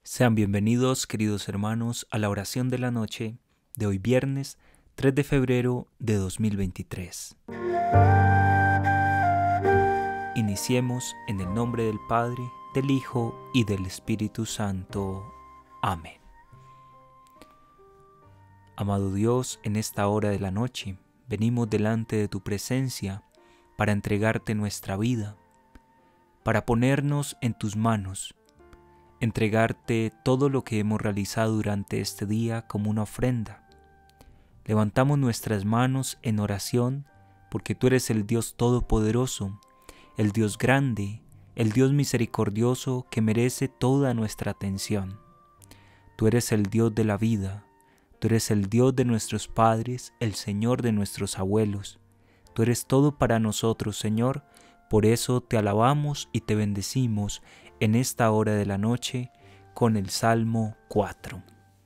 Sean bienvenidos, queridos hermanos, a la oración de la noche de hoy viernes 3 de febrero de 2023. Iniciemos en el nombre del Padre, del Hijo y del Espíritu Santo. Amén. Amado Dios, en esta hora de la noche, venimos delante de tu presencia para entregarte nuestra vida, para ponernos en tus manos, entregarte todo lo que hemos realizado durante este día como una ofrenda. Levantamos nuestras manos en oración porque tú eres el Dios todopoderoso, el Dios grande, el Dios misericordioso que merece toda nuestra atención. Tú eres el Dios de la vida, tú eres el Dios de nuestros padres, el Señor de nuestros abuelos. Tú eres todo para nosotros, Señor, por eso te alabamos y te bendecimos en esta hora de la noche con el Salmo 4.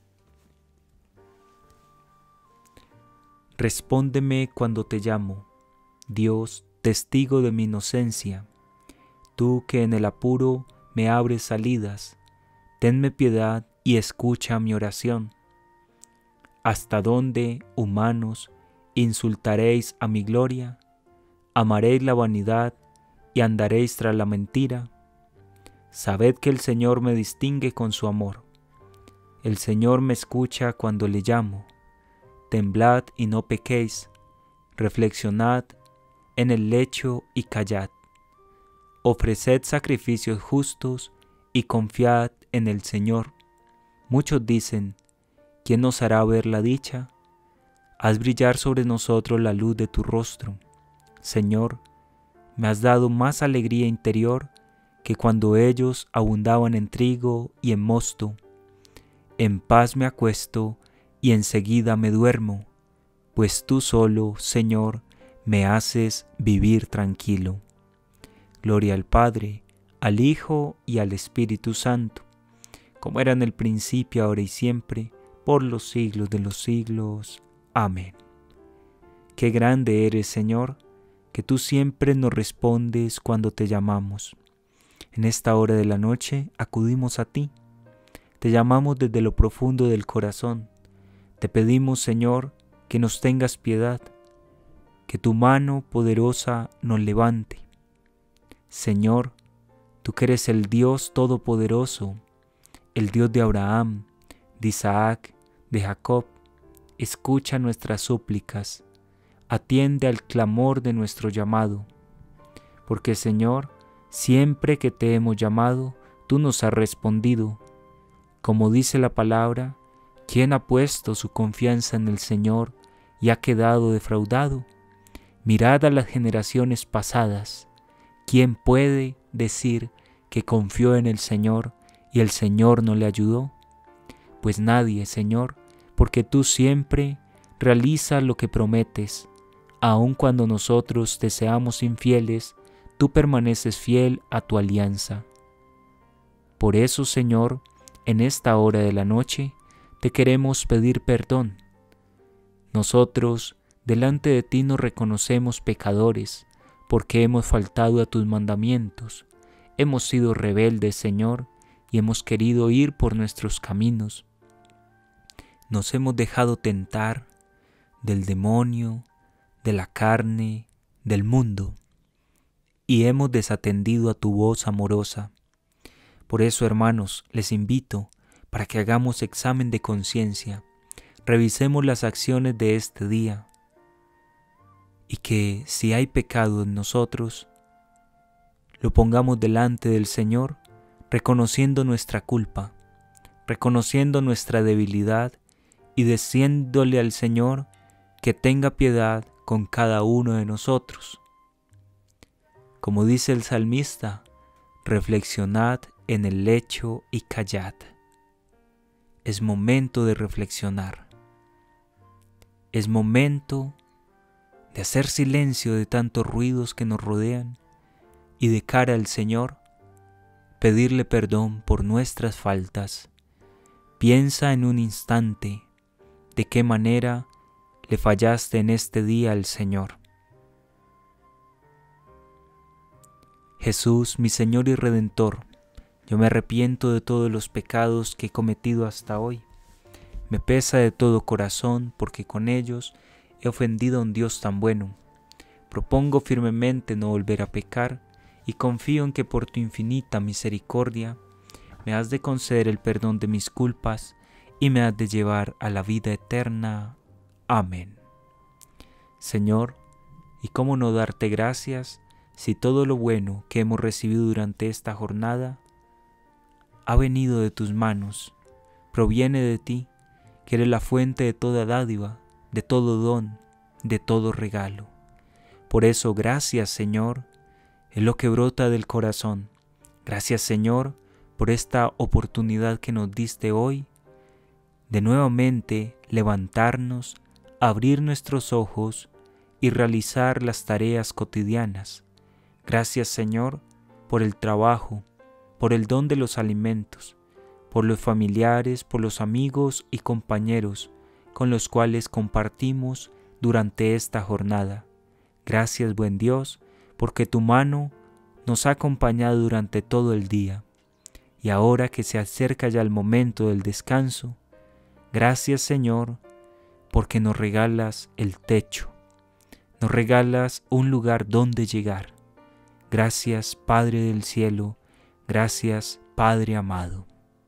Respóndeme cuando te llamo, Dios, testigo de mi inocencia. Tú que en el apuro me abres salidas, tenme piedad y escucha mi oración. ¿Hasta dónde, humanos, insultaréis a mi gloria? ¿Amaréis la vanidad y andaréis tras la mentira? Sabed que el Señor me distingue con su amor. El Señor me escucha cuando le llamo. Temblad y no pequéis. Reflexionad en el lecho y callad. Ofreced sacrificios justos y confiad en el Señor. Muchos dicen, ¿quién nos hará ver la dicha? Haz brillar sobre nosotros la luz de tu rostro. Señor, me has dado más alegría interior que cuando ellos abundaban en trigo y en mosto. En paz me acuesto y enseguida me duermo, pues tú solo, Señor, me haces vivir tranquilo. Gloria al Padre, al Hijo y al Espíritu Santo, como era en el principio, ahora y siempre, por los siglos de los siglos. Amén. Qué grande eres, Señor, que tú siempre nos respondes cuando te llamamos. En esta hora de la noche acudimos a ti. Te llamamos desde lo profundo del corazón. Te pedimos, Señor, que nos tengas piedad, que tu mano poderosa nos levante. Señor, tú que eres el Dios todopoderoso, el Dios de Abraham, de Isaac, de Jacob, escucha nuestras súplicas, atiende al clamor de nuestro llamado, porque, Señor, siempre que te hemos llamado, tú nos has respondido. Como dice la palabra, ¿quién ha puesto su confianza en el Señor y ha quedado defraudado? Mirad a las generaciones pasadas. ¿Quién puede decir que confió en el Señor y el Señor no le ayudó? Pues nadie, Señor, porque tú siempre realizas lo que prometes. Aun cuando nosotros te seamos infieles, tú permaneces fiel a tu alianza. Por eso, Señor, en esta hora de la noche, te queremos pedir perdón. Nosotros, delante de ti nos reconocemos pecadores, porque hemos faltado a tus mandamientos. Hemos sido rebeldes, Señor, y hemos querido ir por nuestros caminos. Nos hemos dejado tentar del demonio, de la carne, del mundo, y hemos desatendido a tu voz amorosa. Por eso, hermanos, les invito para que hagamos examen de conciencia, revisemos las acciones de este día, y que si hay pecado en nosotros, lo pongamos delante del Señor, reconociendo nuestra culpa, reconociendo nuestra debilidad y diciéndole al Señor que tenga piedad con cada uno de nosotros. Como dice el salmista, reflexionad en el lecho y callad. Es momento de reflexionar. Es momento de hacer silencio de tantos ruidos que nos rodean y de cara al Señor, pedirle perdón por nuestras faltas. Piensa en un instante de qué manera le fallaste en este día al Señor. Jesús, mi Señor y Redentor, Yo me arrepiento de todos los pecados que he cometido hasta hoy. Me pesa de todo corazón porque con ellos he ofendido a un Dios tan bueno. Propongo firmemente no volver a pecar y confío en que por tu infinita misericordia me has de conceder el perdón de mis culpas y me has de llevar a la vida eterna. Amén. Señor, ¿y cómo no darte gracias si todo lo bueno que hemos recibido durante esta jornada ha venido de tus manos, proviene de ti, que eres la fuente de toda dádiva, de todo don, de todo regalo? Por eso, gracias, Señor, es lo que brota del corazón. Gracias, Señor, por esta oportunidad que nos diste hoy de nuevamente levantarnos, abrir nuestros ojos y realizar las tareas cotidianas. Gracias, Señor, por el trabajo, por el don de los alimentos, por los familiares, por los amigos y compañeros con los cuales compartimos durante esta jornada. Gracias, buen Dios, porque tu mano nos ha acompañado durante todo el día. Y ahora que se acerca ya el momento del descanso, gracias, Señor, porque nos regalas el techo, nos regalas un lugar donde llegar. Gracias, Padre del cielo, gracias, Padre amado.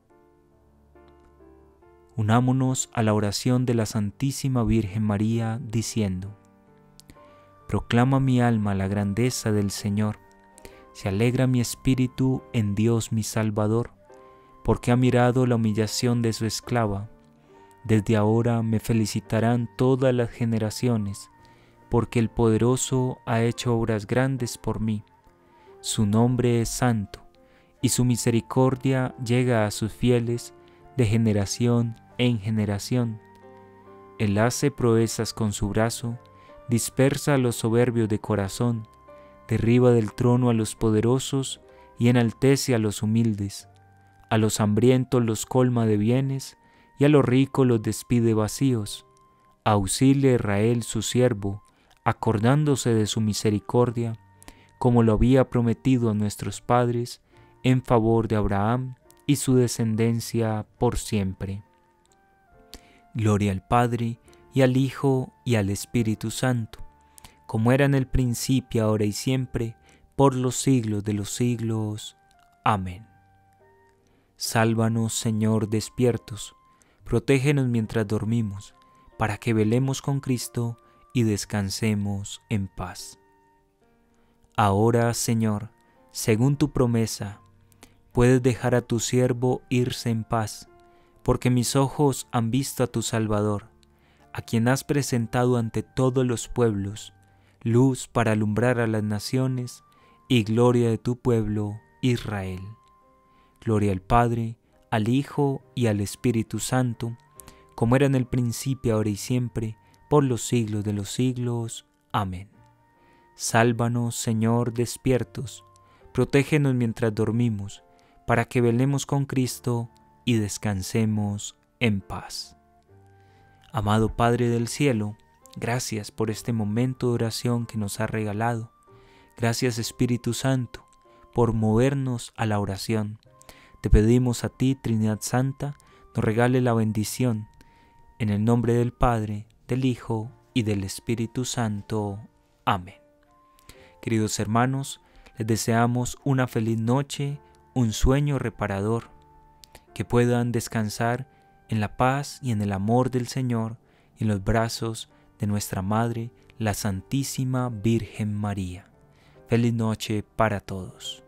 Unámonos a la oración de la Santísima Virgen María, diciendo: Proclama mi alma la grandeza del Señor, se alegra mi espíritu en Dios mi Salvador, porque ha mirado la humillación de su esclava. Desde ahora me felicitarán todas las generaciones, porque el Poderoso ha hecho obras grandes por mí. Su nombre es santo, y su misericordia llega a sus fieles de generación en generación. Él hace proezas con su brazo, dispersa a los soberbios de corazón, derriba del trono a los poderosos y enaltece a los humildes. A los hambrientos los colma de bienes, y a los ricos los despide vacíos. Auxilia a Israel su siervo, acordándose de su misericordia, como lo había prometido a nuestros padres, en favor de Abraham y su descendencia por siempre. Gloria al Padre, y al Hijo, y al Espíritu Santo, como era en el principio, ahora y siempre, por los siglos de los siglos. Amén. Sálvanos, Señor, despiertos, protégenos mientras dormimos, para que velemos con Cristo y descansemos en paz. Ahora, Señor, según tu promesa, puedes dejar a tu siervo irse en paz, porque mis ojos han visto a tu Salvador, a quien has presentado ante todos los pueblos, luz para alumbrar a las naciones y gloria de tu pueblo Israel. Gloria al Padre, al Hijo y al Espíritu Santo, como era en el principio, ahora y siempre, por los siglos de los siglos. Amén. Sálvanos, Señor, despiertos, protégenos mientras dormimos, para que velemos con Cristo y descansemos en paz. Amado Padre del cielo, gracias por este momento de oración que nos has regalado. Gracias, Espíritu Santo, por movernos a la oración. Te pedimos a ti, Trinidad Santa, nos regale la bendición. En el nombre del Padre, del Hijo y del Espíritu Santo. Amén. Queridos hermanos, les deseamos una feliz noche, un sueño reparador, que puedan descansar en la paz y en el amor del Señor y en los brazos de nuestra Madre, la Santísima Virgen María. Feliz noche para todos.